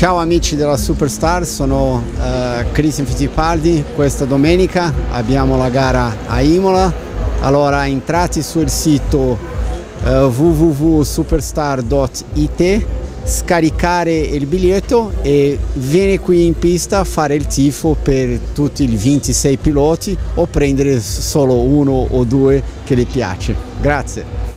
Ciao amici della Superstar, sono Cristian Fittipaldi. Questa domenica abbiamo la gara a Imola. Allora entrate sul sito www.superstar.it, scaricare il biglietto e vieni qui in pista a fare il tifo per tutti i 26 piloti o prendere solo uno o due che le piace. Grazie.